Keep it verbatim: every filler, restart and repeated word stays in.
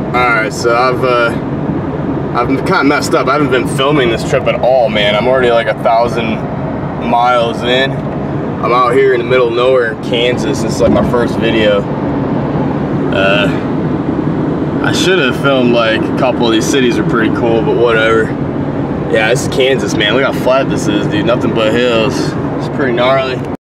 Alright, so I've uh, I've kind of messed up. I haven't been filming this trip at all, man. I'm already like a thousand miles in. I'm out here in the middle of nowhere in Kansas. This is like my first video. Uh, I should have filmed like a couple of these cities are pretty cool, but whatever. Yeah, this is Kansas, man. Look how flat this is, dude. Nothing but hills. It's pretty gnarly.